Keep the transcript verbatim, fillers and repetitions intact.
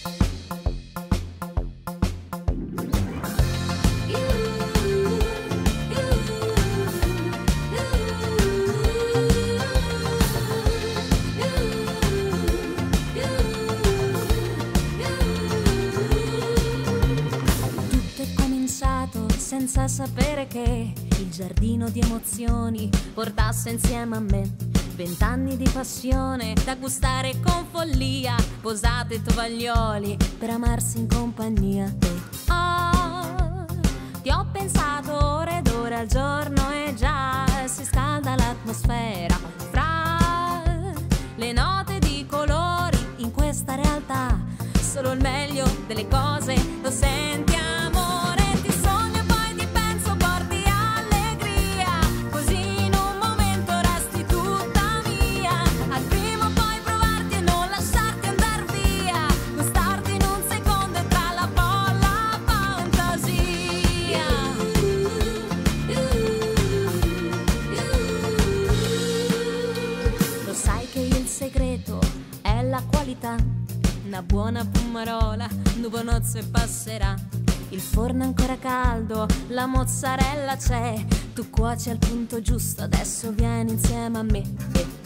Senza sapere che il giardino di emozioni portasse insieme a me vent'anni di passione da gustare con follia, posate tovaglioli per amarsi in compagnia. E oh, ti ho pensato ore ed ore al giorno e già si scalda l'atmosfera fra le note di colori in questa realtà. Solo il meglio delle cose lo sentiamo. La qualità, una buona pumarola, nuvonozze passerà. Il forno è ancora caldo, la mozzarella c'è. Tu cuoci al punto giusto, adesso vieni insieme a me.